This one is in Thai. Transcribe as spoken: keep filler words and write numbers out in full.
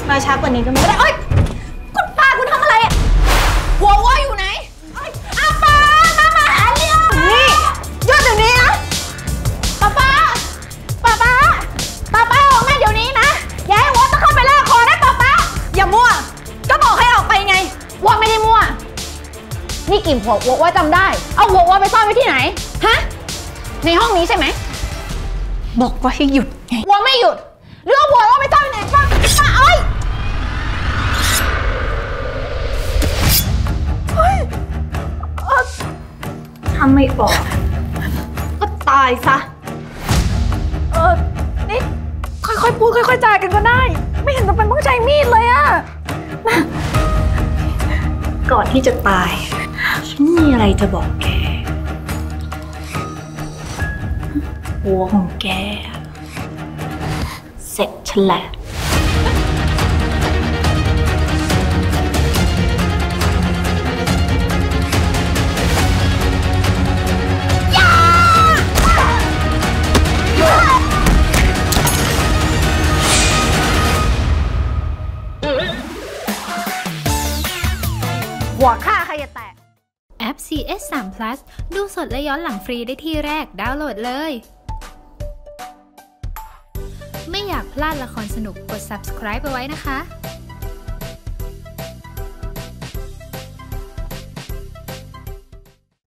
มาช้ากว่านี้ก็ไม่ได้เอ้ยคุณป้าคุณทำอะไรอ่ะหัวว่าอยู่ไหนอาป้าป้ามาหาเรื่องนี่หยุดเดี๋ยวนี้นะป้าป้าป้าป้าป้าป้าออกมาเดี๋ยวนี้นะอย่าให้วัวต้องเข้าไปลากคอได้ป้าป้าอย่ามั่วก็บอกให้ออกไปไงวัวไม่ได้มั่วนี่กลิ่นหัววัวว่าจำได้เอาหัววัวไปซ่อนไว้ที่ไหนฮะในห้องนี้ใช่ไหมบอกว่าให้หยุดไงวัวไม่หยุดเรื่องวัวว่าไปซ่อนไว้ไหนป้าป้าเอ้ยทำไม่ออกก็ตายซะเออนี่ค่อยๆพูดค่อยๆจากันก็ได้ไม่เห็นจำเป็นต้องใช้มีดเลยอะก่อนที่จะตายฉันมีอะไรจะบอกแกหัวของแกเสร็จฉันแหละหัวข้าใครจะแตกแอป ซี เอส สาม พลัส ดูสดและย้อนหลังฟรีได้ที่แรกดาวน์โหลดเลย ไม่อยากพลาดละครสนุกกด ซับสไครบ์ ไปไว้นะคะ